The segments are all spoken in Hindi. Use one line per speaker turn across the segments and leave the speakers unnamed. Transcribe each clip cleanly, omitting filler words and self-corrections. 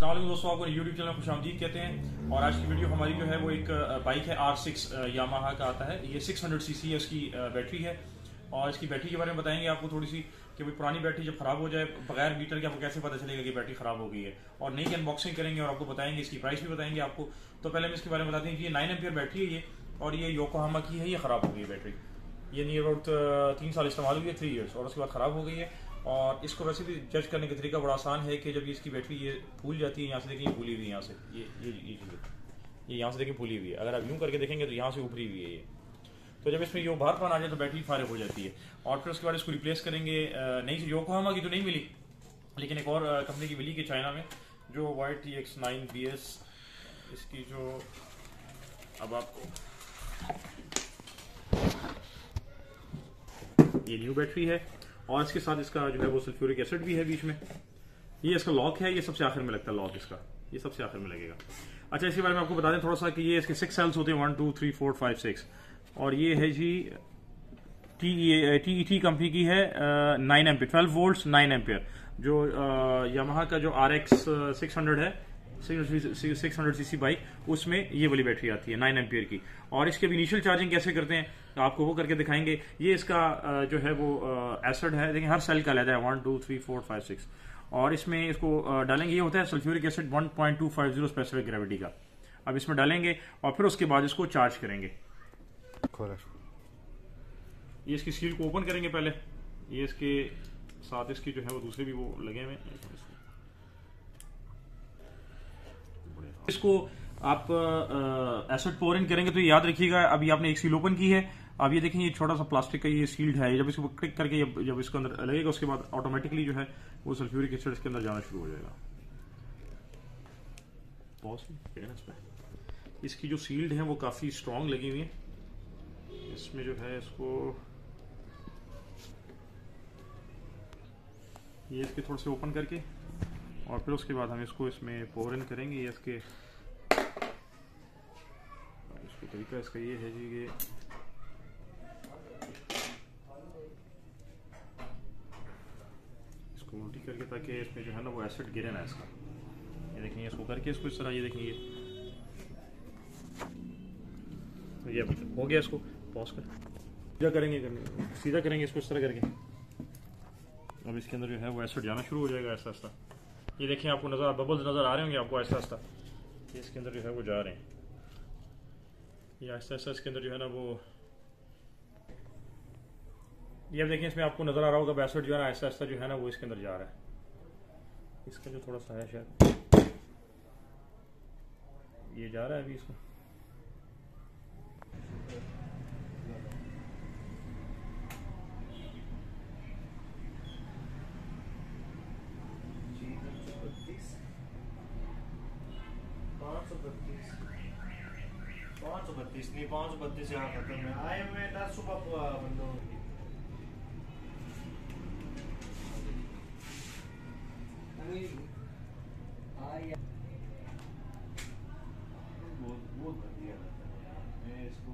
अस्सलाम वालेकुम दोस्तों, आपको यूट्यूब चैनल खुशामदीद कहते हैं। और आज की वीडियो हमारी जो है वो एक बाइक है R6 यामाहा का आता है। ये 600 सीसी है, उसकी बैटरी है। और इसकी बैटरी के बारे में बताएंगे आपको थोड़ी सी कि भाई पुरानी बैटरी जब खराब हो जाए बगैर मीटर के आपको कैसे पता चलेगा कि बैटरी खराब हो गई है। और नई की अनबॉक्सिंग करेंगे और आपको बताएंगे, इसकी प्राइस भी बताएंगे आपको। तो पहले हम इसके बारे में बताते हैं कि ये 9 एम्पियर बैटरी है ये, और ये योकोहामा की है। ये खराब हो गई है बैटरी, ये नियर अबाउट 3 साल इस्तेमाल हुई है, 3 ईयर्स, और उसके बाद ख़राब हो गई है। और इसको वैसे भी जज करने का तरीका बड़ा आसान है कि जब इसकी बैटरी ये फूल जाती है, यहाँ से देखिए ये फूली हुई है, यहाँ से ये यहाँ से देखिए फूली हुई है। अगर आप यूँ करके देखेंगे तो यहाँ से उभरी हुई है ये। तो जब इसमें ये उभारपन आ जाए तो बैटरी फारिग हो जाती है। और फिर उसके बाद इसको रिप्लेस करेंगे। नई से योकोहामा की तो नहीं मिली, लेकिन एक और कंपनी की मिली कि चाइना में, जो YTX9BS इसकी जो अब आपको ये न्यू बैटरी है। और इसके साथ इसका जो है वो सल्फ्यूरिक एसिड भी है बीच में। ये इसका लॉक है, ये सबसे आखिर में लगता है लॉक इसका, ये सबसे आखिर में लगेगा। अच्छा, इसके बारे में आपको बता दें थोड़ा सा कि ये इसके 6 सेल्स होते हैं, 1 2 3 4 5 6। और ये है जी TET कंपनी की है, 9 एम्पियर 12 वोल्ट्स 9 एम्पियर। जो यामाहा का जो RX 600 है, 600 सीसी बाइक, उसमें ये वाली बैटरी आती है 9 एम्पियर की। और इसके इनिशियल चार्जिंग कैसे करते हैं आपको वो करके दिखाएंगे। ये इसका जो है वो एसिड है, देखिए हर सेल का लेता है 1 2 3 4 5 6। और इसमें इसको डालेंगे, ये होता है सल्फ्यूरिक एसिड 1.250 स्पेसिफिक ग्रेविटी का। अब इसमें डालेंगे और फिर उसके बाद इसको चार्ज करेंगे। ये इसकी सील को ओपन करेंगे पहले। ये इसके साथ इसकी जो है वो दूसरे भी वो लगे हुए हैं। इसको आप एसिड पोर इन करेंगे तो ये याद रखिएगा, अभी आपने एक सील ओपन की है। अब ये देखें, ये छोटा सा प्लास्टिक का ये सील्ड है। जब इसको क्लिक करके जब इसको अंदर लगेगा, उसके बाद ऑटोमेटिकली जो है वो सल्फ्यूरिक एसिड इसके अंदर जाना शुरू हो जाएगा। इसकी जो सील्ड है वो काफी स्ट्रॉन्ग लगी हुई है। इसमें जो है इसको ये इसके थोड़े से ओपन करके और फिर उसके बाद हम इसको इसमें पोर इन करेंगे। ये इसके तरीका इसका ये है जी, ये इसको उल्टी करके ताकि इसमें जो है ना वो एसिड गिरे ना इसका। ये देखेंगे इसको करके इसको इस तरह, ये देखेंगे ये हो गया। इसको पॉज कर सीधा करेंगे इसको इस तरह करके। अब इसके अंदर जो है वो एसिड जाना शुरू हो जाएगा आहिस्ता आहिस्ता। ये देखें, आपको नजर बबल्स नजर आ रहे होंगे आपको आहिस्ता आहिस्ता। ये इसके अंदर जो है वो जा रहे हैं, ये आहिस्ता आहिस्ता इसके अंदर जो है ना वो, ये अब देखें इसमें आपको नजर आ रहा होगा एसिड जो है ना आहिस्ता आहिस्ता जो है ना वो इसके अंदर जा रहा है। इसका जो थोड़ा सा है शायद ये जा रहा है अभी इसको।
नहीं 532 यहाँ खत्म है। आए मैं 10 सुबह बंद हो गई। बहुत बढ़िया मैं इसको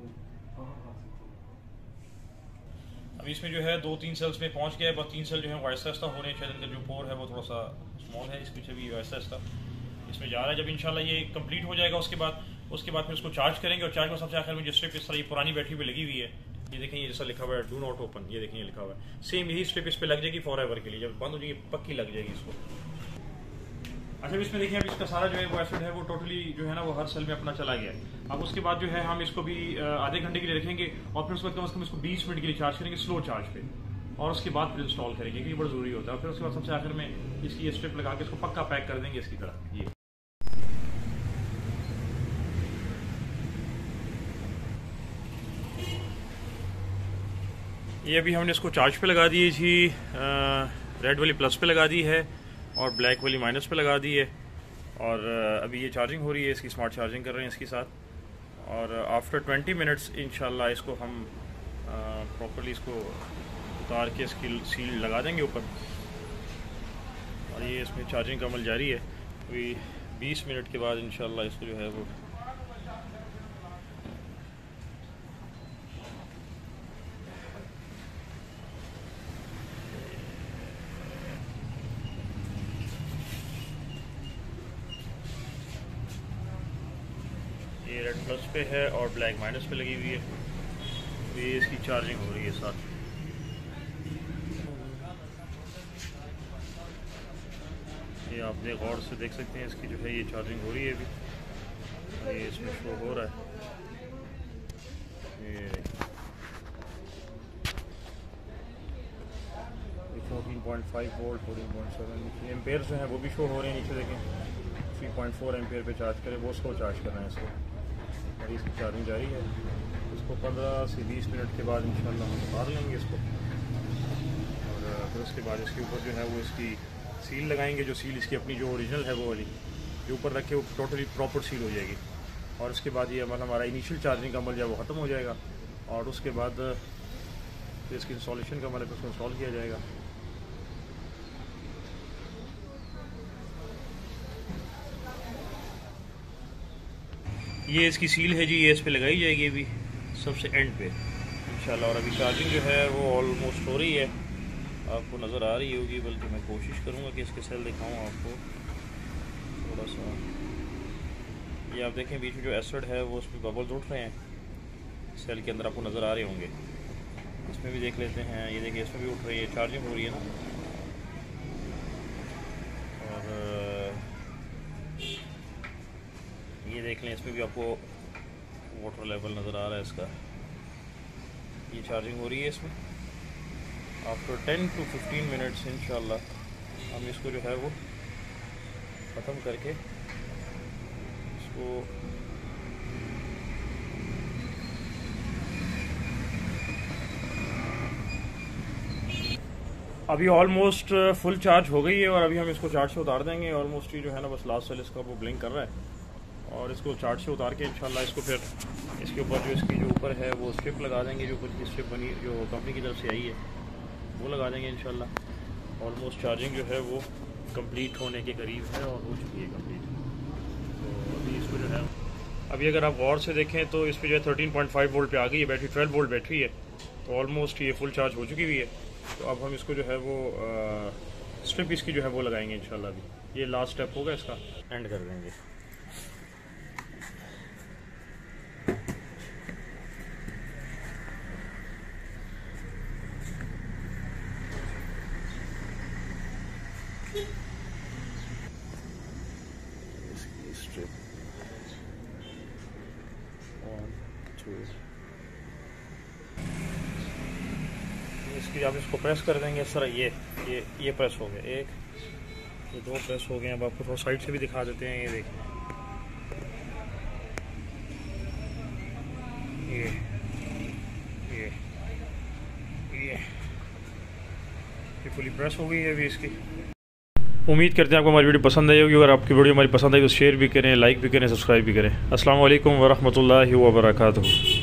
अभी इसमें जो है 2-3 सेल्स में पहुंच गया है, बस 3 सेल जो है वो आहिस्ता आहिस्ता हो रहे हैं। शायद इनका जो पोर है वो थोड़ा सा स्मॉल है, इस पीछे भी आहिस्ता आहिस्ता इसमें जा रहा है। जब इंशाल्लाह ये कंप्लीट हो जाएगा उसके बाद फिर उसको चार्ज करेंगे। और चार्ज में सबसे आखिर में जो स्ट्रिप इस तरह ये पुरानी बैटरी पे लगी हुई है, ये देखें, ये जैसा लिखा हुआ है डू नॉट ओपन, ये देखें ये लिखा हुआ है, सेम यही स्ट्रिप इस पे लग जाएगी फॉर एवर के लिए। जब बंद हो जाएगी पक्की लग जाएगी इसको। अच्छा, इसमें देखिए अभी इसका सारा जो है वो एसिड है वो टोटली जो है ना वो हर सेल में अपना चला गया है। अब उसके बाद जो है हम इसको भी आधे घंटे के लिए रखेंगे और फिर उसके बाद कम से कम इसको 20 मिनट के लिए चार्ज करेंगे स्लो चार्ज पे, और उसके बाद फिर इंस्टॉल करेंगे क्योंकि बड़ा जरूरी होता है। फिर उसके बाद सबसे आखिर में इसकी ये स्ट्रिप लगा के इसको पक्का पैक कर देंगे इसकी तरह। ये अभी हमने इसको चार्ज पे लगा दी थी, रेड वाली प्लस पे लगा दी है और ब्लैक वाली माइनस पे लगा दी है। और अभी ये चार्जिंग हो रही है, इसकी स्मार्ट चार्जिंग कर रहे हैं इसके साथ। और आफ्टर 20 मिनट्स इंशाल्लाह इसको हम प्रॉपर्ली इसको उतार के इसकी सील लगा देंगे ऊपर। और ये इसमें चार्जिंग का अमल जारी है। अभी 20 मिनट के बाद इंशाल्लाह इसको जो है वो ये रेड प्लस पे है और ब्लैक माइनस पे लगी हुई है। तो ये इसकी चार्जिंग हो रही है साथ। ये आप गौर से देख सकते हैं, इसकी जो है ये चार्जिंग हो रही है अभी। ये इसमें शो हो रहा है। ये 14.5 वोल्ट, 14.7 एम्पेयर जो है वो भी शो हो रहे हैं नीचे देखें। 3.4 एम्पेयर पे चार्ज करें, वो स्लो चार्ज करना है इसको। और इसकी चार्जिंग जारी है। इसको 15 से 20 मिनट के बाद इंशाल्लाह हम उतार लेंगे इसको। और फिर उसके बाद इसके ऊपर जो है वो इसकी सील लगाएंगे। जो सील इसकी अपनी जो ओरिजिनल है वो वाली जो ऊपर रखे वो टोटली प्रॉपर सील हो जाएगी। और उसके बाद ये अमल हमारा इनिशियल चार्जिंग का अमल जो है वो ख़त्म हो जाएगा। और उसके बाद इसकी इंस्टॉलेशन का अमल है, उसको इंस्टॉल किया जाएगा। ये इसकी सील है जी, ये इस पे लगाई जाएगी अभी सबसे एंड पे इंशाल्लाह। और अभी चार्जिंग जो है वो ऑलमोस्ट हो रही है, आपको नज़र आ रही होगी। बल्कि मैं कोशिश करूँगा कि इसके सेल दिखाऊँ आपको थोड़ा सा। ये आप देखें बीच में जो एसिड है वो उसमें बबल्स उठ रहे हैं, सेल के अंदर आपको नज़र आ रहे होंगे। इसमें भी देख लेते हैं, ये देखिए इसमें भी उठ रही है, चार्जिंग हो रही है ना। और ये देख लें, इसमें भी आपको वाटर लेवल नज़र आ रहा है इसका। ये चार्जिंग हो रही है इसमें। आफ्टर 10 to 15 मिनट्स इंशाल्लाह हम इसको जो है वो ख़त्म करके इसको अभी ऑलमोस्ट फुल चार्ज हो गई है। और अभी हम इसको चार्ज से उतार देंगे। ऑलमोस्ट ये जो है ना बस लास्ट सेल इसका वो ब्लिंक कर रहा है। और इसको चार्ज से उतार के इंशाल्लाह इसको फिर इसके ऊपर जो इसकी जो ऊपर है वो स्ट्रिप लगा देंगे, जो ऊपर की स्ट्रिप बनी जो कंपनी की तरफ से आई है वो लगा देंगे इंशाल्लाह। ऑलमोस्ट चार्जिंग जो है वो कंप्लीट होने के करीब है और हो चुकी है कंप्लीट। तो अभी इसको जो है अभी अगर आप गौर से देखें तो इस पर जो है 13.5 वोल्ट पे आ गई है बैटरी। 12 वोल्ट बैटरी है, तो ऑलमोस्ट ये फुल चार्ज हो चुकी हुई है। तो अब हम इसको जो है वो स्ट्रिप इसकी जो है वो लगाएंगे इंशाल्लाह। अभी ये लास्ट स्टेप होगा, इसका एंड कर देंगे। इसकी स्ट्रिप 1 2 इसकी आप इसको प्रेस कर देंगे इस तरह। ये प्रेस हो गया, एक ये 2 प्रेस हो गए। अब आपको थोड़ा साइड से भी दिखा देते हैं। ये देखिए ये फुली प्रेस हो गई है अभी इसकी। उम्मीद करते हैं आपको हमारी वीडियो पसंद आई होगी। अगर आपकी वीडियो हमारी पसंद आई तो शेयर भी करें, लाइक भी करें, सब्सक्राइब भी करें। अस्सलाम वालेकुम वरहमतुल्लाहि वबरकातुहू।